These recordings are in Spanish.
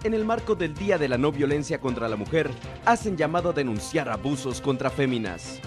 en el marco del Día de la No Violencia contra la Mujer, hacen llamado a denunciar abusos contra féminas.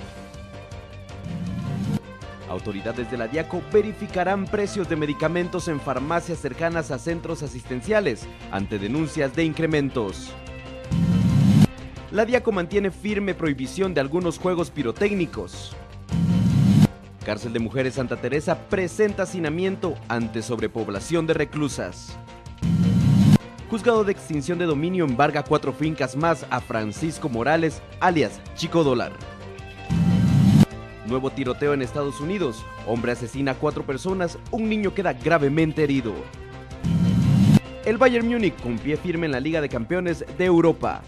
Autoridades de la Diaco verificarán precios de medicamentos en farmacias cercanas a centros asistenciales ante denuncias de incrementos. La Diaco mantiene firme prohibición de algunos juegos pirotécnicos. Cárcel de Mujeres Santa Teresa presenta hacinamiento ante sobrepoblación de reclusas. Juzgado de extinción de dominio embarga 4 fincas más a Francisco Morales, alias Chico Dólar. Nuevo tiroteo en Estados Unidos. Hombre asesina a 4 personas, un niño queda gravemente herido. El Bayern Múnich con pie firme en la Liga de Campeones de Europa.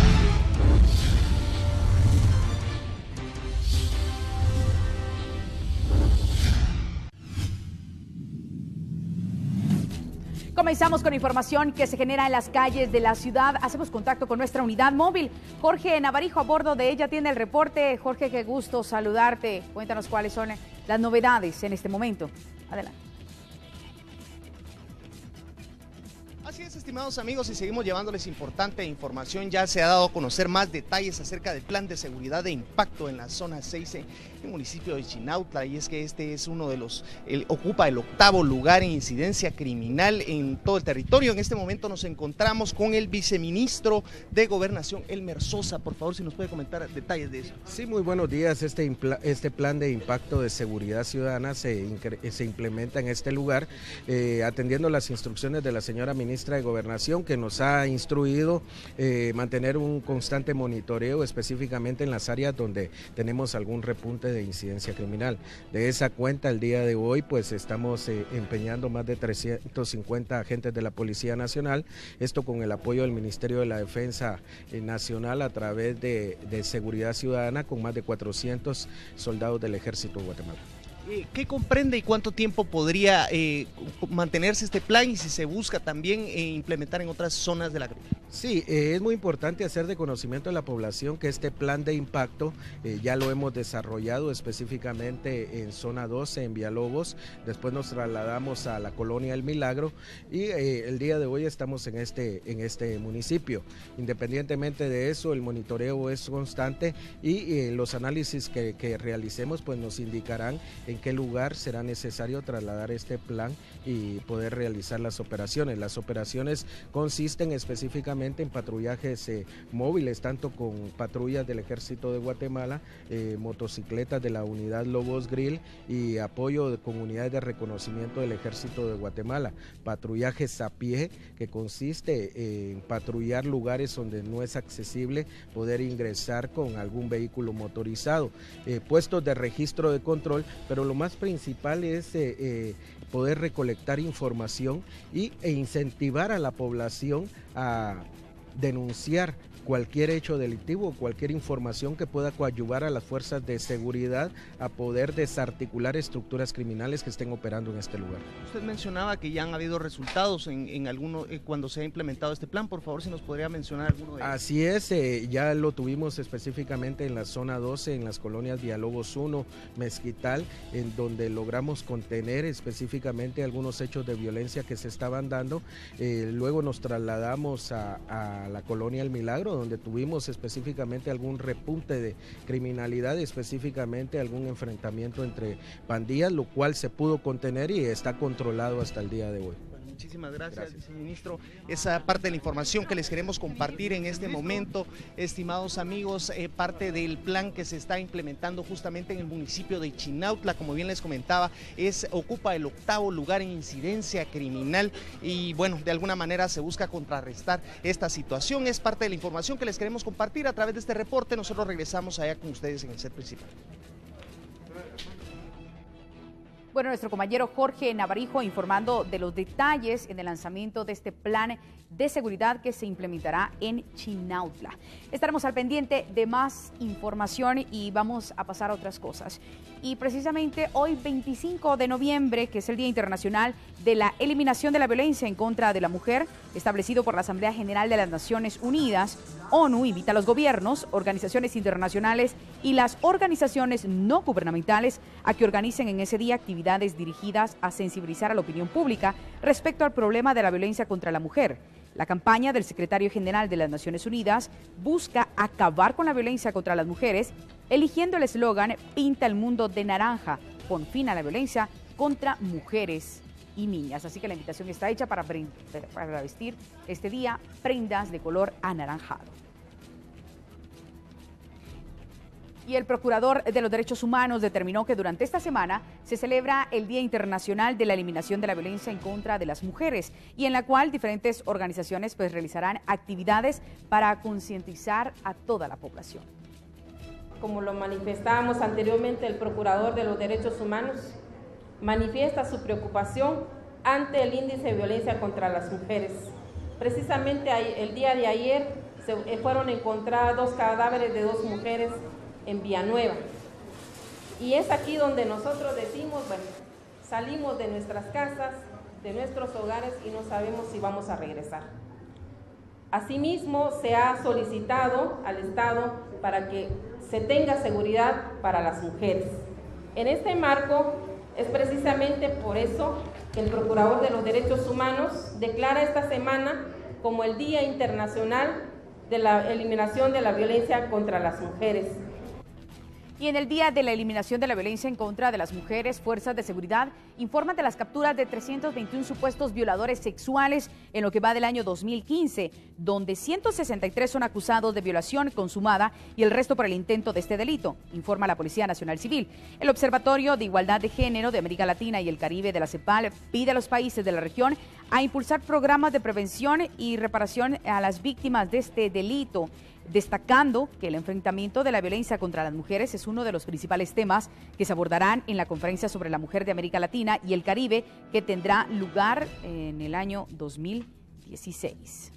Comenzamos con información que se genera en las calles de la ciudad. Hacemos contacto con nuestra unidad móvil. Jorge Navarijo a bordo de ella tiene el reporte. Jorge, qué gusto saludarte. Cuéntanos cuáles son las novedades en este momento. Adelante. Así es, estimados amigos, y seguimos llevándoles importante información. Ya se ha dado a conocer más detalles acerca del plan de seguridad de impacto en la zona 6 en el municipio de Chinautla, y es que este es uno de los, ocupa el 8º lugar en incidencia criminal en todo el territorio. En este momento nos encontramos con el viceministro de Gobernación, Elmer Sosa. Por favor, si nos puede comentar detalles de eso. Sí, muy buenos días. Este plan de impacto de seguridad ciudadana se implementa en este lugar, atendiendo las instrucciones de la señora ministra de Gobernación, que nos ha instruido mantener un constante monitoreo, específicamente en las áreas donde tenemos algún repunte de incidencia criminal. De esa cuenta, el día de hoy, pues estamos empeñando más de 350 agentes de la Policía Nacional, esto con el apoyo del Ministerio de la Defensa Nacional a través de Seguridad Ciudadana, con más de 400 soldados del Ejército de Guatemala. ¿Qué comprende y cuánto tiempo podría mantenerse este plan, y si se busca también implementar en otras zonas de la Grilla? Sí, es muy importante hacer de conocimiento a la población que este plan de impacto ya lo hemos desarrollado específicamente en zona 12, en Villalobos. Después nos trasladamos a la colonia El Milagro, y el día de hoy estamos en este municipio. Independientemente de eso, el monitoreo es constante, y los análisis que realicemos pues nos indicarán en qué lugar será necesario trasladar este plan y poder realizar las operaciones. Las operaciones consisten específicamente en patrullajes móviles, tanto con patrullas del Ejército de Guatemala, motocicletas de la unidad Lobos Grill y apoyo con unidades de reconocimiento del Ejército de Guatemala. Patrullajes a pie, que consiste en patrullar lugares donde no es accesible poder ingresar con algún vehículo motorizado. Puestos de registro de control, pero lo más principal es poder recolectar información e incentivar a la población a denunciar cualquier hecho delictivo o cualquier información que pueda coadyuvar a las fuerzas de seguridad a poder desarticular estructuras criminales que estén operando en este lugar. Usted mencionaba que ya han habido resultados en alguno cuando se ha implementado este plan. Por favor, si nos podría mencionar alguno de ellos. Así es, ya lo tuvimos específicamente en la zona 12, en las colonias Villalobos 1, Mezquital, en donde logramos contener específicamente algunos hechos de violencia que se estaban dando. Luego nos trasladamos a la colonia El Milagro, donde tuvimos específicamente algún repunte de criminalidad, específicamente algún enfrentamiento entre pandillas, lo cual se pudo contener y está controlado hasta el día de hoy. Muchísimas gracias, viceministro. Esa parte de la información que les queremos compartir en este momento, estimados amigos, parte del plan que se está implementando justamente en el municipio de Chinautla. Como bien les comentaba, ocupa el 8º lugar en incidencia criminal, y bueno, de alguna manera se busca contrarrestar esta situación. Es parte de la información que les queremos compartir a través de este reporte. Nosotros regresamos allá con ustedes en el set principal. Bueno, nuestro compañero Jorge Navarijo informando de los detalles en el lanzamiento de este plan de seguridad que se implementará en Chinautla. Estaremos al pendiente de más información y vamos a pasar a otras cosas. Y precisamente hoy, 25 de noviembre, que es el Día Internacional de la Eliminación de la Violencia en contra de la Mujer, establecido por la Asamblea General de las Naciones Unidas, ONU invita a los gobiernos, organizaciones internacionales y las organizaciones no gubernamentales a que organicen en ese día actividades dirigidas a sensibilizar a la opinión pública respecto al problema de la violencia contra la mujer. La campaña del secretario general de las Naciones Unidas busca acabar con la violencia contra las mujeres, eligiendo el eslogan "Pinta el mundo de naranja", pon fin a la violencia contra mujeres y niñas. Así que la invitación está hecha para vestir este día prendas de color anaranjado. Y el Procurador de los Derechos Humanos determinó que durante esta semana se celebra el Día Internacional de la Eliminación de la Violencia en contra de las Mujeres, y en la cual diferentes organizaciones realizarán actividades para concientizar a toda la población. Como lo manifestábamos anteriormente, el Procurador de los Derechos Humanos manifiesta su preocupación ante el índice de violencia contra las mujeres. Precisamente el día de ayer fueron encontradas 2 cadáveres de 2 mujeres en Villanueva. Y es aquí donde nosotros decimos, bueno, salimos de nuestras casas, de nuestros hogares y no sabemos si vamos a regresar. Asimismo, se ha solicitado al Estado para que se tenga seguridad para las mujeres. En este marco, es precisamente por eso que el Procurador de los Derechos Humanos declara esta semana como el Día Internacional de la Eliminación de la Violencia contra las Mujeres. Y en el Día de la Eliminación de la Violencia en contra de las Mujeres, fuerzas de seguridad informan de las capturas de 321 supuestos violadores sexuales en lo que va del año 2015, donde 163 son acusados de violación consumada y el resto por el intento de este delito, informa la Policía Nacional Civil. El Observatorio de Igualdad de Género de América Latina y el Caribe de la CEPAL pide a los países de la región a impulsar programas de prevención y reparación a las víctimas de este delito, destacando que el enfrentamiento de la violencia contra las mujeres es uno de los principales temas que se abordarán en la Conferencia sobre la Mujer de América Latina y el Caribe, que tendrá lugar en el año 2016.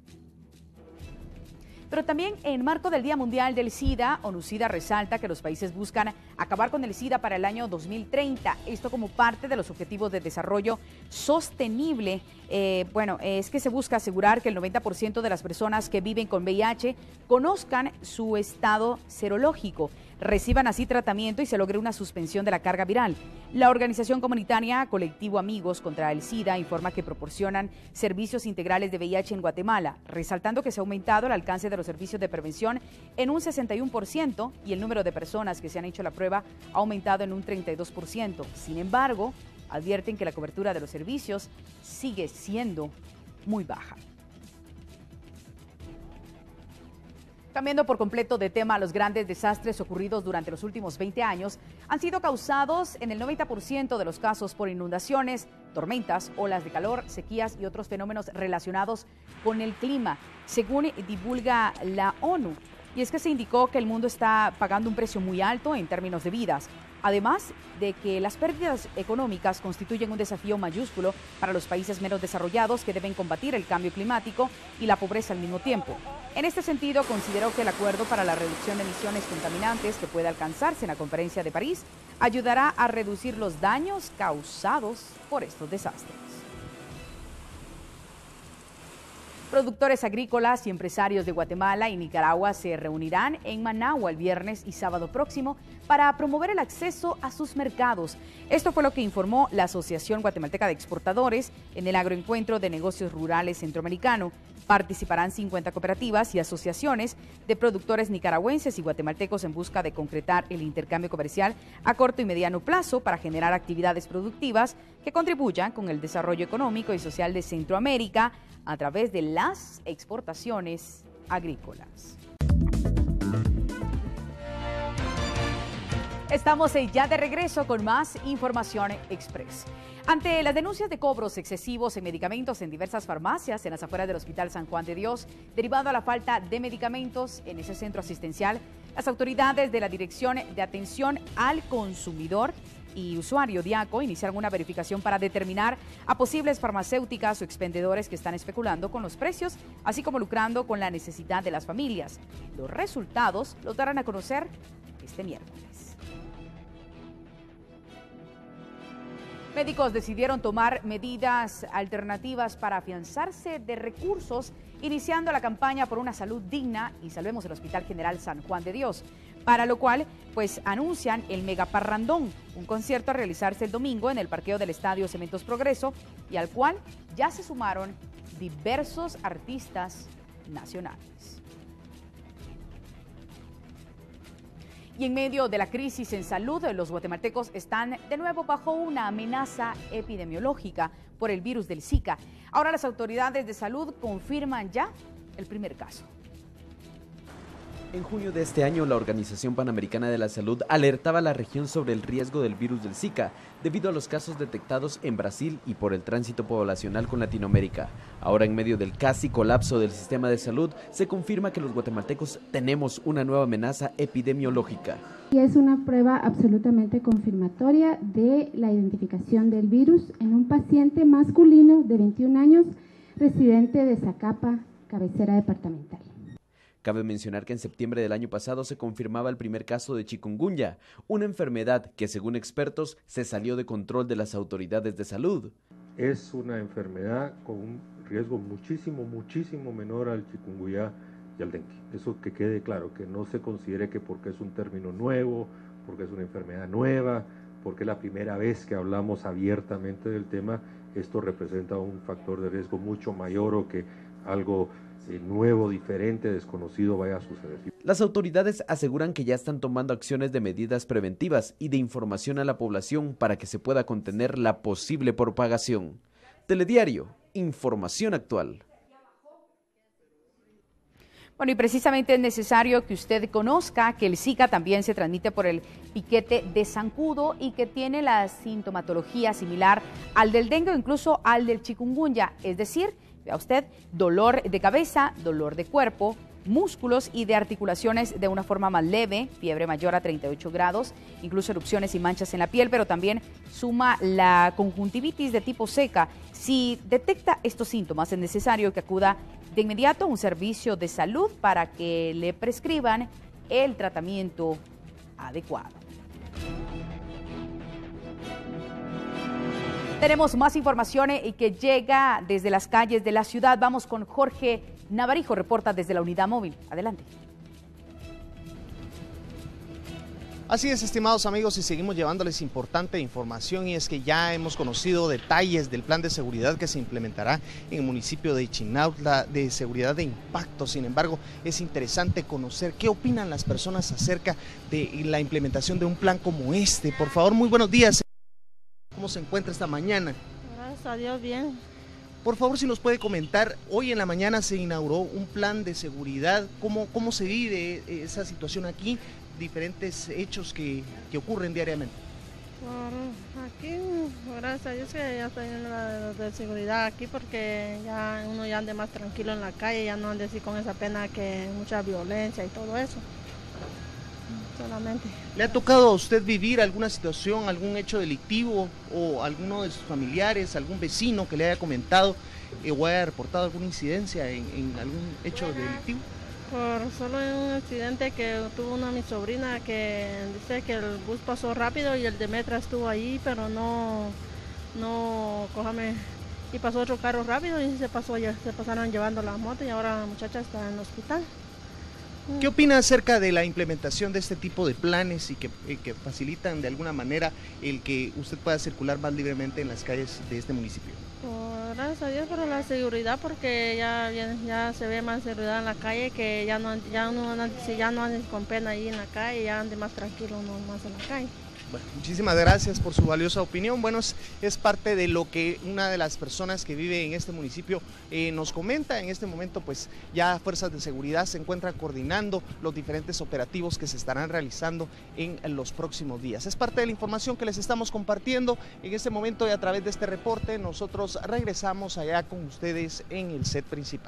Pero también en marco del Día Mundial del SIDA, ONU-SIDA resalta que los países buscan acabar con el SIDA para el año 2030. Esto como parte de los Objetivos de Desarrollo Sostenible. Es que se busca asegurar que el 90% de las personas que viven con VIH conozcan su estado serológico, reciban así tratamiento y se logre una suspensión de la carga viral. La organización comunitaria Colectivo Amigos contra el SIDA informa que proporcionan servicios integrales de VIH en Guatemala, resaltando que se ha aumentado el alcance de los servicios de prevención en un 61% y el número de personas que se han hecho la prueba ha aumentado en un 32%. Sin embargo, advierten que la cobertura de los servicios sigue siendo muy baja. Cambiando por completo de tema, los grandes desastres ocurridos durante los últimos 20 años han sido causados en el 90% de los casos por inundaciones, tormentas, olas de calor, sequías y otros fenómenos relacionados con el clima, según divulga la ONU. Y es que se indicó que el mundo está pagando un precio muy alto en términos de vidas, además de que las pérdidas económicas constituyen un desafío mayúsculo para los países menos desarrollados que deben combatir el cambio climático y la pobreza al mismo tiempo. En este sentido, consideró que el acuerdo para la reducción de emisiones contaminantes que puede alcanzarse en la Conferencia de París ayudará a reducir los daños causados por estos desastres. Productores agrícolas y empresarios de Guatemala y Nicaragua se reunirán en Managua el viernes y sábado próximo para promover el acceso a sus mercados. Esto fue lo que informó la Asociación Guatemalteca de Exportadores en el Agroencuentro de Negocios Rurales Centroamericano. Participarán 50 cooperativas y asociaciones de productores nicaragüenses y guatemaltecos en busca de concretar el intercambio comercial a corto y mediano plazo para generar actividades productivas que contribuyan con el desarrollo económico y social de Centroamérica a través de las exportaciones agrícolas. Estamos ya de regreso con más información express. Ante las denuncias de cobros excesivos en medicamentos en diversas farmacias en las afueras del Hospital San Juan de Dios, derivado a la falta de medicamentos en ese centro asistencial, las autoridades de la Dirección de Atención al Consumidor y Usuario, DIACO, iniciaron una verificación para determinar a posibles farmacéuticas o expendedores que están especulando con los precios, así como lucrando con la necesidad de las familias. Los resultados los darán a conocer este miércoles. Médicos decidieron tomar medidas alternativas para afianzarse de recursos, iniciando la campaña por una salud digna y salvemos el Hospital General San Juan de Dios, para lo cual anuncian el Megaparrandón, un concierto a realizarse el domingo en el parqueo del Estadio Cementos Progreso y al cual ya se sumaron diversos artistas nacionales. Y en medio de la crisis en salud, los guatemaltecos están de nuevo bajo una amenaza epidemiológica por el virus del Zika. Ahora las autoridades de salud confirman ya el primer caso. En junio de este año, la Organización Panamericana de la Salud alertaba a la región sobre el riesgo del virus del Zika, debido a los casos detectados en Brasil y por el tránsito poblacional con Latinoamérica. Ahora, en medio del casi colapso del sistema de salud, se confirma que los guatemaltecos tenemos una nueva amenaza epidemiológica. Y es una prueba absolutamente confirmatoria de la identificación del virus en un paciente masculino de 21 años, residente de Zacapa, cabecera departamental. Cabe mencionar que en septiembre del año pasado se confirmaba el primer caso de chikungunya, una enfermedad que, según expertos, se salió de control de las autoridades de salud. Es una enfermedad con un riesgo muchísimo menor al chikungunya y al dengue. Eso que quede claro, que no se considere que porque es un término nuevo, porque es una enfermedad nueva, porque es la primera vez que hablamos abiertamente del tema, esto representa un factor de riesgo mucho mayor o que algo nuevo, diferente, desconocido vaya a suceder. Las autoridades aseguran que ya están tomando acciones de medidas preventivas y de información a la población para que se pueda contener la posible propagación. Telediario, información actual. Bueno, y precisamente es necesario que usted conozca que el Zika también se transmite por el piquete de zancudo y que tiene la sintomatología similar al del dengue o incluso al del chikungunya, es decir, vea usted, dolor de cabeza, dolor de cuerpo, músculos y de articulaciones de una forma más leve, fiebre mayor a 38 grados, incluso erupciones y manchas en la piel, pero también suma la conjuntivitis de tipo seca. Si detecta estos síntomas, es necesario que acuda de inmediato a un servicio de salud para que le prescriban el tratamiento adecuado. Tenemos más información que llega desde las calles de la ciudad. Vamos con Jorge Navarijo, reporta desde la unidad móvil. Adelante. Así es, estimados amigos, y seguimos llevándoles importante información, y es que ya hemos conocido detalles del plan de seguridad que se implementará en el municipio de Chinautla, de seguridad de impacto. Sin embargo, es interesante conocer qué opinan las personas acerca de la implementación de un plan como este. Por favor, muy buenos días. ¿Cómo se encuentra esta mañana? Gracias a Dios, bien. Por favor, si nos puede comentar, hoy en la mañana se inauguró un plan de seguridad. ¿Cómo se vive esa situación aquí? Diferentes hechos que ocurren diariamente. Aquí, gracias a Dios que ya está lleno de seguridad aquí, porque ya uno ya ande más tranquilo en la calle, ya no ande así con esa pena que mucha violencia y todo eso. Solamente. ¿Le ha tocado a usted vivir alguna situación, algún hecho delictivo o alguno de sus familiares, algún vecino que le haya comentado o haya reportado alguna incidencia en algún hecho delictivo? Solo en un accidente que tuvo una de mis sobrinas, que dice que el bus pasó rápido y el de Metra estuvo ahí, pero y pasó otro carro rápido y se pasaron llevando la moto y ahora la muchacha está en el hospital. ¿Qué opina acerca de la implementación de este tipo de planes y que facilitan de alguna manera el que usted pueda circular más libremente en las calles de este municipio? Gracias a Dios por la seguridad, porque ya se ve más seguridad en la calle, que ya no ande con pena ahí en la calle, ya ande más tranquilo uno más en la calle. Bueno, muchísimas gracias por su valiosa opinión. Bueno, es parte de lo que una de las personas que vive en este municipio nos comenta. En este momento, pues ya fuerzas de seguridad se encuentran coordinando los diferentes operativos que se estarán realizando en los próximos días. Es parte de la información que les estamos compartiendo en este momento, y a través de este reporte nosotros regresamos allá con ustedes en el set principal.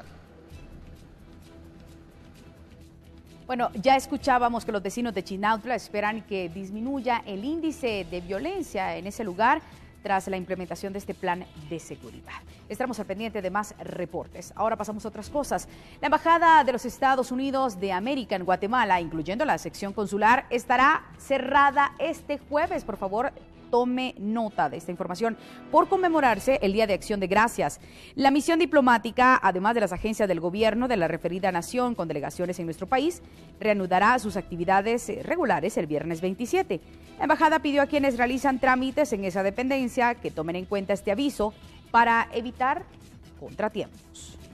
Bueno, ya escuchábamos que los vecinos de Chinautla esperan que disminuya el índice de violencia en ese lugar tras la implementación de este plan de seguridad. Estaremos al pendiente de más reportes. Ahora pasamos a otras cosas. La Embajada de los Estados Unidos de América en Guatemala, incluyendo la sección consular, estará cerrada este jueves. Por favor, tome nota de esta información, por conmemorarse el Día de Acción de Gracias. La misión diplomática, además de las agencias del gobierno de la referida nación con delegaciones en nuestro país, reanudará sus actividades regulares el viernes 27. La embajada pidió a quienes realizan trámites en esa dependencia que tomen en cuenta este aviso para evitar contratiempos.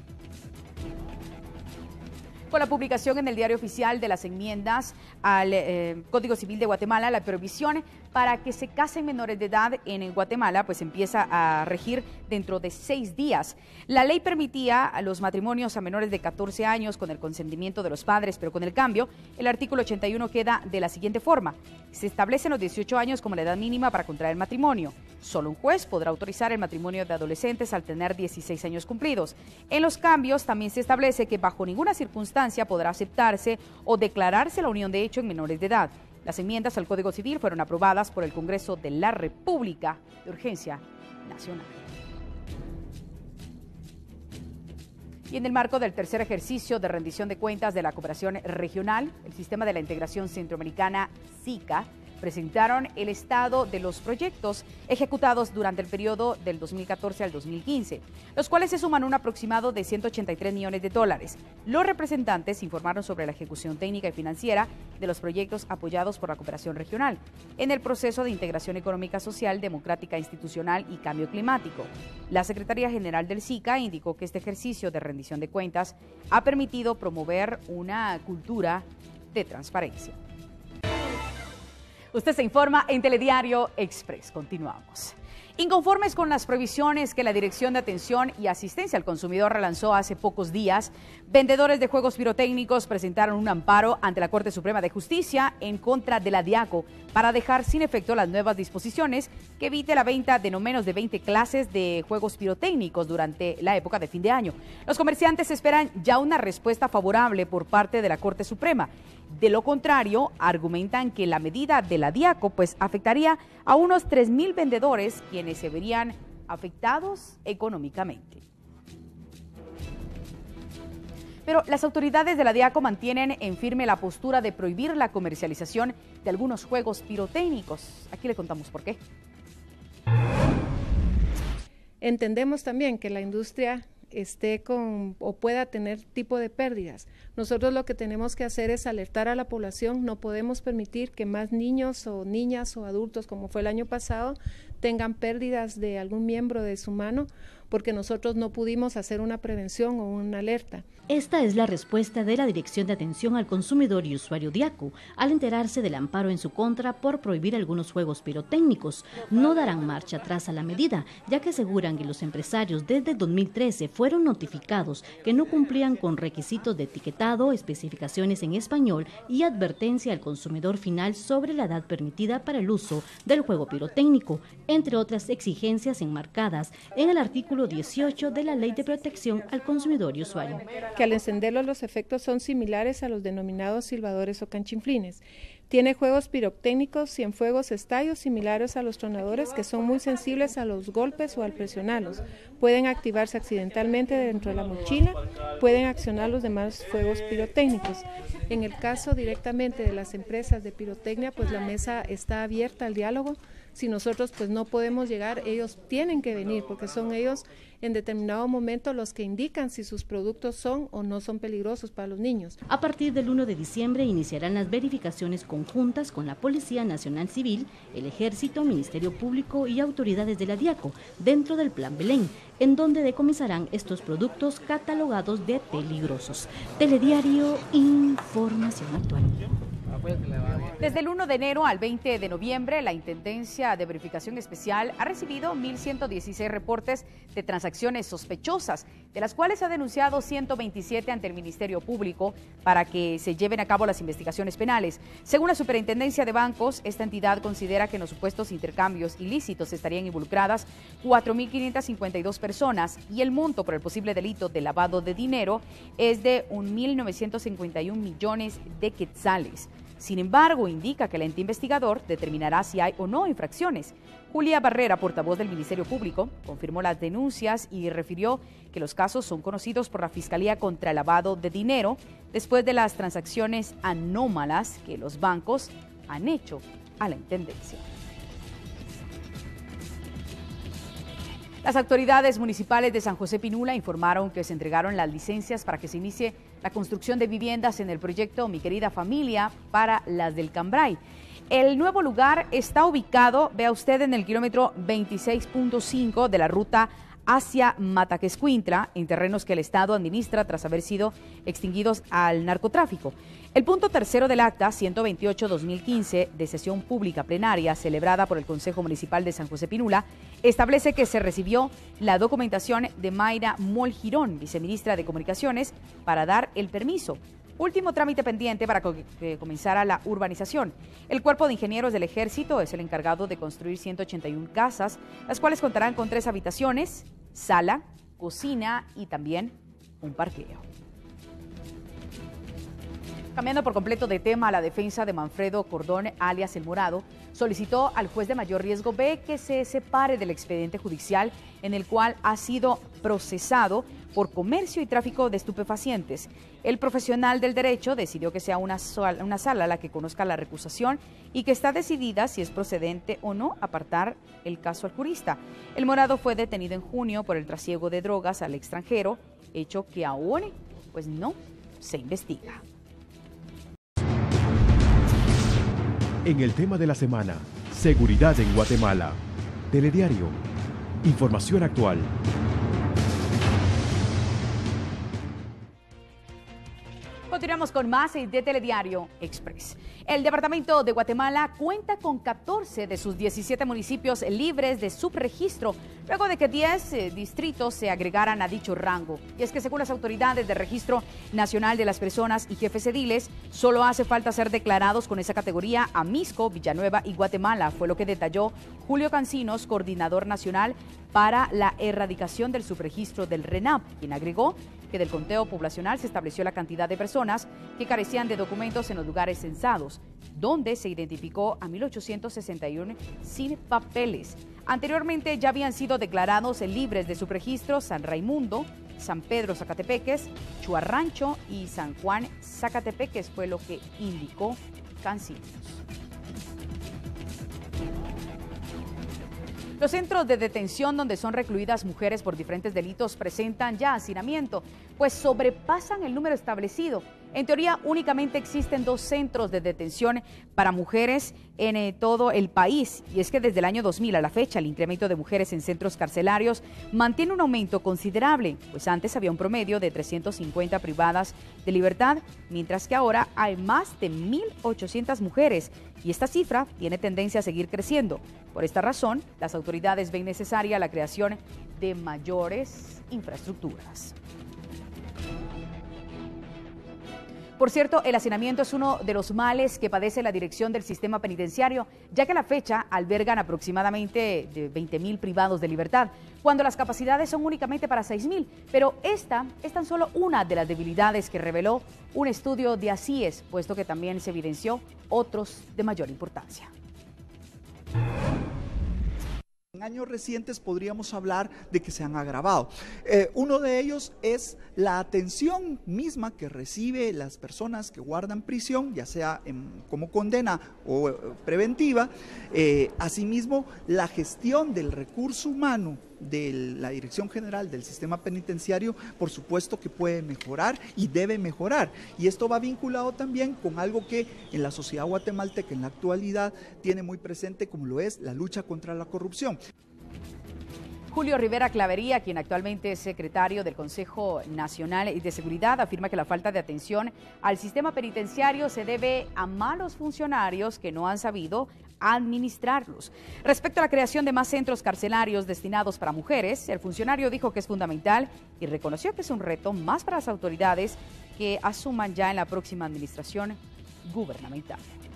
Con la publicación en el Diario Oficial de las enmiendas al Código Civil de Guatemala, la prohibición para que se casen menores de edad en Guatemala pues empieza a regir dentro de 6 días. La ley permitía a los matrimonios a menores de 14 años con el consentimiento de los padres, pero con el cambio, el artículo 81 queda de la siguiente forma. Se establecen los 18 años como la edad mínima para contraer matrimonio. Solo un juez podrá autorizar el matrimonio de adolescentes al tener 16 años cumplidos. En los cambios también se establece que bajo ninguna circunstancia podrá aceptarse o declararse la unión de hecho en menores de edad. Las enmiendas al Código Civil fueron aprobadas por el Congreso de la República de urgencia nacional. Y en el marco del tercer ejercicio de rendición de cuentas de la cooperación regional, el Sistema de la Integración Centroamericana, SICA, presentaron el estado de los proyectos ejecutados durante el periodo del 2014 al 2015, los cuales se suman un aproximado de 183 millones de dólares. Los representantes informaron sobre la ejecución técnica y financiera de los proyectos apoyados por la cooperación regional en el proceso de integración económica, social, democrática, institucional y cambio climático. La Secretaría General del SICA indicó que este ejercicio de rendición de cuentas ha permitido promover una cultura de transparencia. Usted se informa en Telediario Express. Continuamos. Inconformes con las prohibiciones que la Dirección de Atención y Asistencia al Consumidor relanzó hace pocos días, vendedores de juegos pirotécnicos presentaron un amparo ante la Corte Suprema de Justicia en contra de la DIACO para dejar sin efecto las nuevas disposiciones que evite la venta de no menos de 20 clases de juegos pirotécnicos durante la época de fin de año. Los comerciantes esperan ya una respuesta favorable por parte de la Corte Suprema. De lo contrario, argumentan que la medida de la DIACO pues afectaría a unos 3,000 vendedores quienes se verían afectados económicamente. Pero las autoridades de la DIACO mantienen en firme la postura de prohibir la comercialización de algunos juegos pirotécnicos. Aquí le contamos por qué. Entendemos también que la industria esté con o pueda tener tipo de pérdidas. Nosotros lo que tenemos que hacer es alertar a la población. No podemos permitir que más niños o niñas o adultos, como fue el año pasado, tengan pérdidas de algún miembro de su mano porque nosotros no pudimos hacer una prevención o una alerta. Esta es la respuesta de la Dirección de Atención al Consumidor y Usuario DIACO al enterarse del amparo en su contra por prohibir algunos juegos pirotécnicos. No darán marcha atrás a la medida, ya que aseguran que los empresarios desde 2013 fueron notificados que no cumplían con requisitos de etiquetado, especificaciones en español y advertencia al consumidor final sobre la edad permitida para el uso del juego pirotécnico, entre otras exigencias enmarcadas en el artículo 18 de la Ley de Protección al Consumidor y Usuario. Que al encenderlos los efectos son similares a los denominados silbadores o canchinflines. Tiene juegos pirotécnicos, cienfuegos, estallos similares a los tronadores que son muy sensibles a los golpes o al presionarlos. Pueden activarse accidentalmente dentro de la mochila, pueden accionar los demás fuegos pirotécnicos. En el caso directamente de las empresas de pirotecnia, pues la mesa está abierta al diálogo. Si nosotros pues no podemos llegar, ellos tienen que venir porque son ellos en determinado momento los que indican si sus productos son o no son peligrosos para los niños. A partir del 1 de diciembre iniciarán las verificaciones conjuntas con la Policía Nacional Civil, el Ejército, Ministerio Público y autoridades de la DIACO dentro del Plan Belén, en donde decomisarán estos productos catalogados de peligrosos. Telediario, información actual. Desde el 1 de enero al 20 de noviembre, la Intendencia de Verificación Especial ha recibido 1.116 reportes de transacciones sospechosas, de las cuales ha denunciado 127 ante el Ministerio Público para que se lleven a cabo las investigaciones penales. Según la Superintendencia de Bancos, esta entidad considera que en los supuestos intercambios ilícitos estarían involucradas 4.552 personas y el monto por el posible delito de lavado de dinero es de 1.951 millones de quetzales. Sin embargo, indica que el ente investigador determinará si hay o no infracciones. Julia Barrera, portavoz del Ministerio Público, confirmó las denuncias y refirió que los casos son conocidos por la Fiscalía contra el Lavado de Dinero después de las transacciones anómalas que los bancos han hecho a la Intendencia. Las autoridades municipales de San José Pinula informaron que se entregaron las licencias para que se inicie la construcción de viviendas en el proyecto Mi Querida Familia para las del Cambray. El nuevo lugar está ubicado, vea usted, en el kilómetro 26.5 de la ruta hacia Mataquescuintla, en terrenos que el Estado administra tras haber sido extinguidos al narcotráfico. El punto tercero del acta 128-2015 de sesión pública plenaria celebrada por el Consejo Municipal de San José Pinula establece que se recibió la documentación de Mayra Moll Girón, viceministra de Comunicaciones, para dar el permiso. Último trámite pendiente para que comenzara la urbanización. El Cuerpo de Ingenieros del Ejército es el encargado de construir 181 casas, las cuales contarán con 3 habitaciones, sala, cocina y también un parqueo. Cambiando por completo de tema, la defensa de Manfredo Cordón, alias El Morado, solicitó al juez de mayor riesgo B que se separe del expediente judicial en el cual ha sido procesado por comercio y tráfico de estupefacientes. El profesional del derecho decidió que sea una sala la que conozca la recusación y que está decidida si es procedente o no apartar el caso al jurista. El Morado fue detenido en junio por el trasiego de drogas al extranjero, hecho que aún no se investiga. En el tema de la semana, seguridad en Guatemala. Telediario. Información actual. Continuamos con más de Telediario Express. El departamento de Guatemala cuenta con 14 de sus 17 municipios libres de subregistro, luego de que 10 distritos se agregaran a dicho rango. Y es que según las autoridades del Registro Nacional de las Personas y Jefes Ediles, solo hace falta ser declarados con esa categoría a Misco, Villanueva y Guatemala, fue lo que detalló Julio Cancinos, coordinador nacional para la erradicación del subregistro del RENAP, quien agregó que del conteo poblacional se estableció la cantidad de personas que carecían de documentos en los lugares censados, donde se identificó a 1.861 sin papeles. Anteriormente ya habían sido declarados libres de subregistro San Raimundo, San Pedro Zacatepeques, Chuarrancho y San Juan Zacatepeques, fue lo que indicó Cancinos. Los centros de detención donde son recluidas mujeres por diferentes delitos presentan ya hacinamiento, pues sobrepasan el número establecido. En teoría, únicamente existen 2 centros de detención para mujeres en todo el país. Y es que desde el año 2000 a la fecha, el incremento de mujeres en centros carcelarios mantiene un aumento considerable, pues antes había un promedio de 350 privadas de libertad, mientras que ahora hay más de 1.800 mujeres. Y esta cifra tiene tendencia a seguir creciendo. Por esta razón, las autoridades ven necesaria la creación de mayores infraestructuras. Por cierto, el hacinamiento es uno de los males que padece la dirección del sistema penitenciario, ya que a la fecha albergan aproximadamente de 20.000 privados de libertad, cuando las capacidades son únicamente para 6.000. Pero esta es tan solo una de las debilidades que reveló un estudio de ACIES, puesto que también se evidenció otros de mayor importancia. En años recientes podríamos hablar de que se han agravado. Uno de ellos es la atención misma que recibe las personas que guardan prisión, ya sea como condena o preventiva. Asimismo, la gestión del recurso humano de la Dirección General del Sistema Penitenciario, por supuesto que puede mejorar y debe mejorar. Y esto va vinculado también con algo que en la sociedad guatemalteca en la actualidad tiene muy presente, como lo es la lucha contra la corrupción. Julio Rivera Clavería, quien actualmente es secretario del Consejo Nacional de Seguridad, afirma que la falta de atención al sistema penitenciario se debe a malos funcionarios que no han sabido administrarlos. Respecto a la creación de más centros carcelarios destinados para mujeres, el funcionario dijo que es fundamental y reconoció que es un reto más para las autoridades que asuman ya en la próxima administración gubernamental.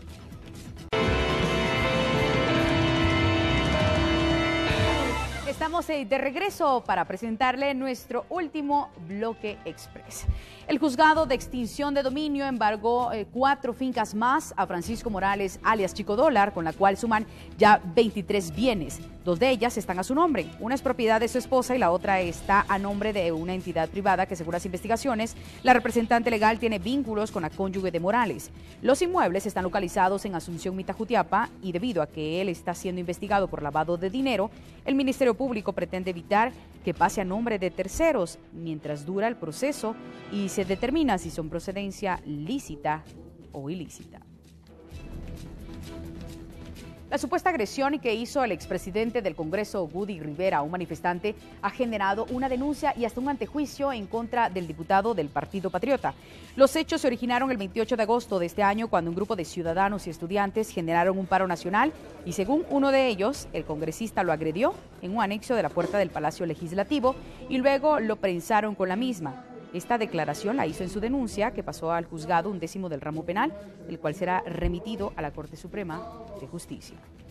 Estamos de regreso para presentarle nuestro último bloque express. El juzgado de extinción de dominio embargó 4 fincas más a Francisco Morales, alias Chico Dólar, con la cual suman ya 23 bienes. 2 de ellas están a su nombre. Una es propiedad de su esposa y la otra está a nombre de una entidad privada que, según las investigaciones, la representante legal tiene vínculos con la cónyuge de Morales. Los inmuebles están localizados en Asunción, Mitajutiapa, y debido a que él está siendo investigado por lavado de dinero, el Ministerio Público pretende evitar que pase a nombre de terceros mientras dura el proceso y se determina si son procedencia lícita o ilícita. La supuesta agresión que hizo el expresidente del Congreso, Woody Rivera, a un manifestante, ha generado una denuncia y hasta un antejuicio en contra del diputado del Partido Patriota. Los hechos se originaron el 28 de agosto de este año, cuando un grupo de ciudadanos y estudiantes generaron un paro nacional y, según uno de ellos, el congresista lo agredió en un anexo de la puerta del Palacio Legislativo y luego lo prensaron con la misma. Esta declaración la hizo en su denuncia, que pasó al juzgado 11º del ramo penal, el cual será remitido a la Corte Suprema de Justicia.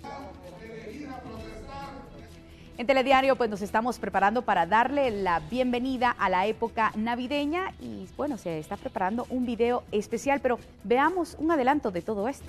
En Telediario, pues nos estamos preparando para darle la bienvenida a la época navideña y, bueno, se está preparando un video especial, pero veamos un adelanto de todo esto.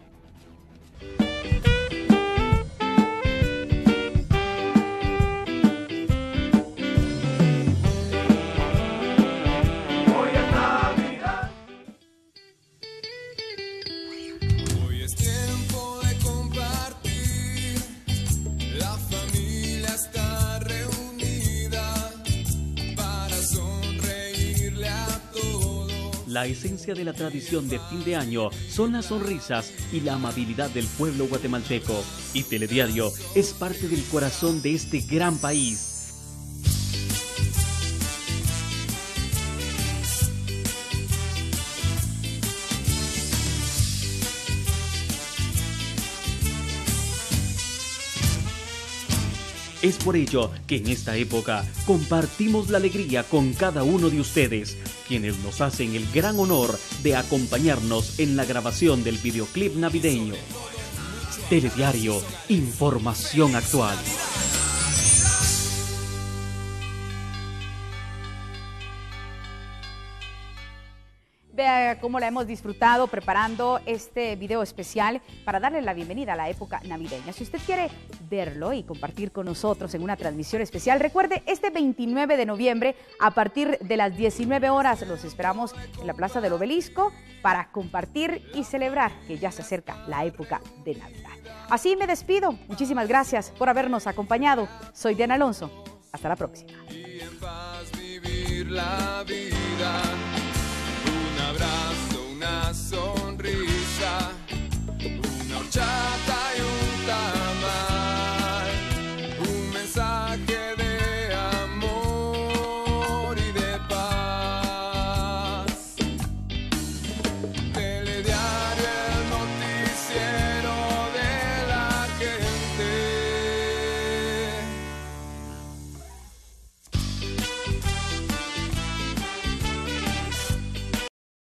La esencia de la tradición de fin de año son las sonrisas y la amabilidad del pueblo guatemalteco. Y Telediario es parte del corazón de este gran país. Es por ello que en esta época compartimos la alegría con cada uno de ustedes, quienes nos hacen el gran honor de acompañarnos en la grabación del videoclip navideño. Telediario, información actual. Vea cómo la hemos disfrutado preparando este video especial para darle la bienvenida a la época navideña. Si usted quiere verlo y compartir con nosotros en una transmisión especial, recuerde, este 29 de noviembre a partir de las 19 horas los esperamos en la Plaza del Obelisco para compartir y celebrar que ya se acerca la época de Navidad. Así me despido. Muchísimas gracias por habernos acompañado. Soy Diana Alonso. Hasta la próxima.